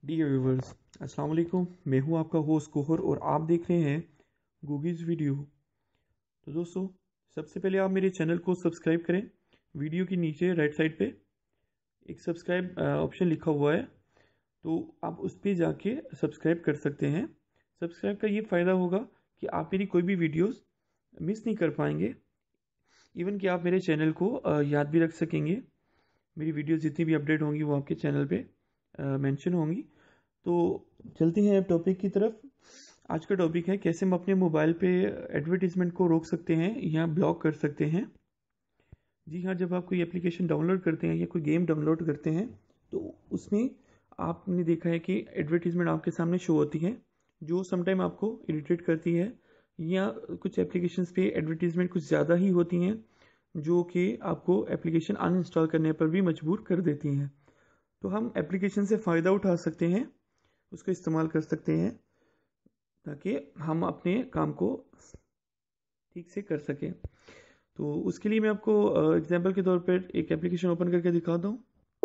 Dear viewers, अस्सलाम वालेकुम। मैं हूं आपका होस्ट कोहर और आप देख रहे हैं गूगीज वीडियो। तो दोस्तों, सबसे पहले आप मेरे चैनल को सब्सक्राइब करें। वीडियो के नीचे राइट साइड पे एक सब्सक्राइब ऑप्शन लिखा हुआ है, तो आप उस पर जाके सब्सक्राइब कर सकते हैं। सब्सक्राइब का ये फ़ायदा होगा कि आप मेरी कोई भी वीडियोस मिस नहीं कर पाएंगे। इवन कि आप मेरे चैनल को याद भी रख सकेंगे। मेरी वीडियोस जितनी भी अपडेट होंगी वो आपके चैनल पे मेंशन होंगी। तो चलते हैं अब टॉपिक की तरफ। आज का टॉपिक है कैसे हम अपने मोबाइल पे एडवर्टीजमेंट को रोक सकते हैं या ब्लॉक कर सकते हैं। जी हाँ, जब आप कोई एप्लीकेशन डाउनलोड करते हैं या कोई गेम डाउनलोड करते हैं तो उसमें आपने देखा है कि एडवर्टीजमेंट आपके सामने शो होती है, जो समटाइम आपको इरिटेट करती है। या कुछ एप्लीकेशंस पे एडवर्टीजमेंट कुछ ज़्यादा ही होती हैं, जो कि आपको एप्लीकेशन अनइंस्टॉल करने पर भी मजबूर कर देती हैं। तो हम एप्लीकेशन से फ़ायदा उठा सकते हैं, उसका इस्तेमाल कर सकते हैं ताकि हम अपने काम को ठीक से कर सकें। तो उसके लिए मैं आपको एग्जांपल के तौर पर एक एप्लीकेशन ओपन करके दिखाता हूँ।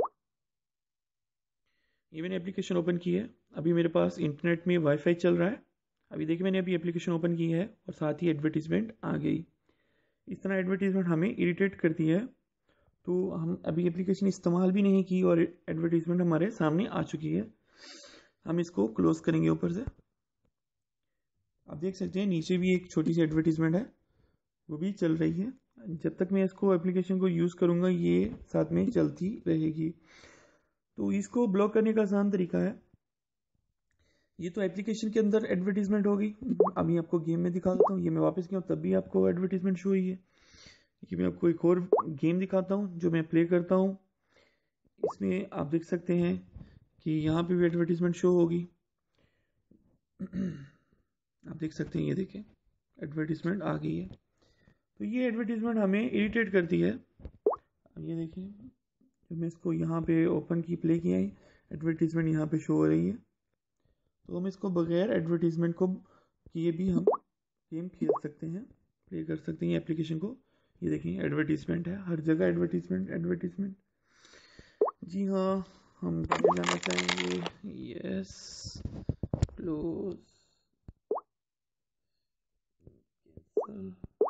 ये मैंने एप्लीकेशन ओपन की है। अभी मेरे पास इंटरनेट में वाईफाई चल रहा है। अभी देखिए, मैंने अभी एप्लीकेशन ओपन की है और साथ ही एडवर्टीजमेंट आ गई। इस तरह एडवर्टीजमेंट हमें इरिटेट करती है, तो हम अभी एप्लीकेशन इस्तेमाल भी नहीं की और एडवर्टीजमेंट हमारे सामने आ चुकी है। हम इसको क्लोज करेंगे ऊपर से। आप देख सकते हैं नीचे भी एक छोटी सी एडवर्टीजमेंट है, वो भी चल रही है। जब तक मैं इसको एप्लीकेशन को यूज़ करूँगा ये साथ में चलती रहेगी। तो इसको ब्लॉक करने का आसान तरीका है। ये तो एप्लीकेशन के अंदर एडवर्टीजमेंट होगी। अभी आपको गेम में दिखा देता हूँ। ये मैं वापस गया हूँ तब भी आपको एडवर्टीजमेंट शो हुई है। ये मैं आपको एक और गेम दिखाता हूँ जो मैं प्ले करता हूँ। इसमें आप देख सकते हैं कि यहाँ पे भी एडवर्टीजमेंट शो होगी। आप देख सकते हैं, ये देखें एडवर्टीजमेंट आ गई है। तो ये एडवर्टीजमेंट हमें इरिटेट करती है। अब ये देखिए, जब मैं इसको यहाँ पे ओपन की प्ले किया है, एडवर्टीजमेंट यहाँ पे शो हो रही है। तो हम इसको बगैर एडवर्टीजमेंट को किए भी हम गेम खेल सकते हैं, प्ले कर सकते हैं एप्लीकेशन को। ये देखिए एडवर्टीजमेंट है, हर जगह एडवर्टीजमेंट एडवर्टीजमेंट। जी हाँ, हम पहले जाना चाहेंगे यस, क्लोज, कैंसल।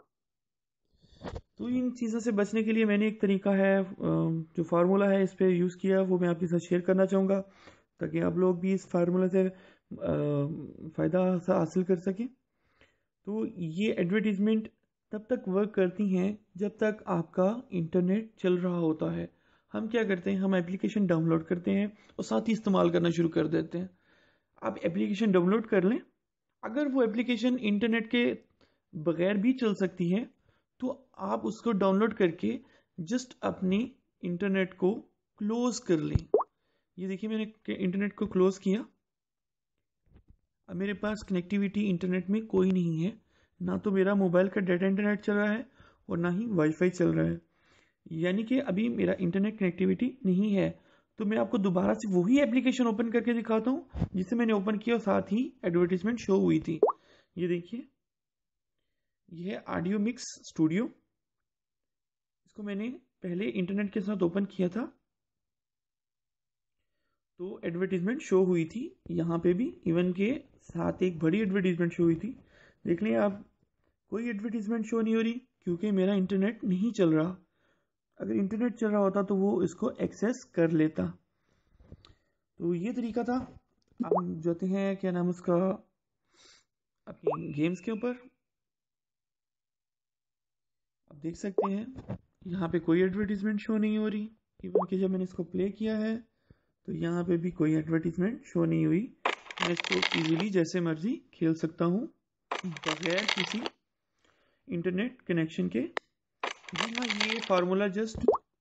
तो इन चीज़ों से बचने के लिए मैंने एक तरीका है, जो फार्मूला है इस पर यूज़ किया, वो मैं आपके साथ शेयर करना चाहूँगा ताकि आप लोग भी इस फार्मूला से फ़ायदा हासिल कर सकें। तो ये एडवर्टीज़मेंट तब तक वर्क करती हैं जब तक आपका इंटरनेट चल रहा होता है। हम क्या करते हैं, हम एप्लीकेशन डाउनलोड करते हैं और साथ ही इस्तेमाल करना शुरू कर देते हैं। आप एप्लीकेशन डाउनलोड कर लें, अगर वो एप्लीकेशन इंटरनेट के बगैर भी चल सकती है तो आप उसको डाउनलोड करके जस्ट अपनी इंटरनेट को क्लोज कर लें। ये देखिए, मैंने इंटरनेट को क्लोज किया। अब मेरे पास कनेक्टिविटी इंटरनेट में कोई नहीं है, ना तो मेरा मोबाइल का डाटा इंटरनेट चल रहा है और ना ही वाईफाई चल रहा है। यानी कि अभी मेरा इंटरनेट कनेक्टिविटी नहीं है। तो मैं आपको दोबारा से वही एप्लीकेशन ओपन करके दिखाता हूँ जिसे मैंने ओपन किया और साथ ही एडवर्टीजमेंट शो हुई थी। ये देखिए, ये है ऑडियो मिक्स स्टूडियो। इसको मैंने पहले इंटरनेट के साथ ओपन किया था तो एडवर्टीजमेंट शो हुई थी यहाँ पे भी, इवन के साथ एक बड़ी एडवर्टीजमेंट शो हुई थी। देख लें आप, कोई एडवर्टीजमेंट शो नहीं हो रही क्योंकि मेरा इंटरनेट नहीं चल रहा। अगर इंटरनेट चल रहा होता तो वो इसको एक्सेस कर लेता। तो ये तरीका था। अब हम जाते हैं, क्या नाम उसका, अपनी गेम्स के ऊपर। आप देख सकते हैं यहाँ पे कोई एडवर्टीजमेंट शो नहीं हो रही। इवन कि जब मैंने इसको प्ले किया है तो यहाँ पे भी कोई एडवर्टीजमेंट शो नहीं हुई। मैं इसको इजीली जैसे मर्जी खेल सकता हूँ बगैर किसी इंटरनेट कनेक्शन के। जी हाँ, ये फार्मूला जस्ट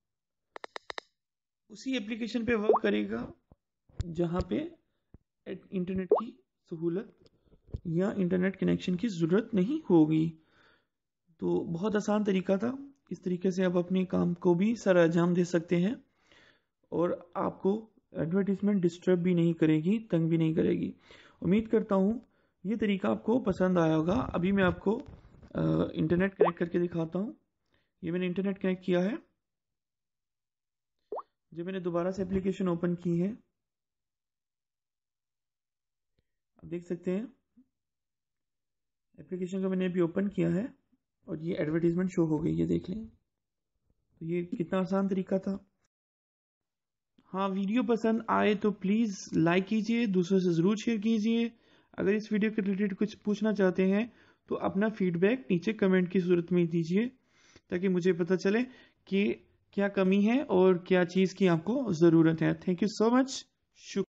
उसी एप्लीकेशन पे वर्क करेगा जहाँ पे इंटरनेट की सहूलत या इंटरनेट कनेक्शन की ज़रूरत नहीं होगी। तो बहुत आसान तरीका था। इस तरीके से आप अपने काम को भी सर अंजाम दे सकते हैं और आपको एडवर्टीजमेंट डिस्टर्ब भी नहीं करेगी, तंग भी नहीं करेगी। उम्मीद करता हूँ ये तरीका आपको पसंद आया होगा। अभी मैं आपको इंटरनेट कनेक्ट करके दिखाता हूँ। ये मैंने इंटरनेट कनेक्ट किया है। जब मैंने दोबारा से एप्लीकेशन ओपन की है आप देख सकते हैं एप्लीकेशन को मैंने अभी ओपन किया है और ये एडवर्टीजमेंट शो हो गई है, देख लें। तो ये कितना आसान तरीका था। हाँ, वीडियो पसंद आए तो प्लीज़ लाइक कीजिए, दूसरों से ज़रूर शेयर कीजिए। अगर इस वीडियो के रिलेटेड कुछ पूछना चाहते हैं तो अपना फीडबैक नीचे कमेंट की सूरत में दीजिए, ताकि मुझे पता चले कि क्या कमी है और क्या चीज़ की आपको ज़रूरत है। Thank you so much. शुक्रिया।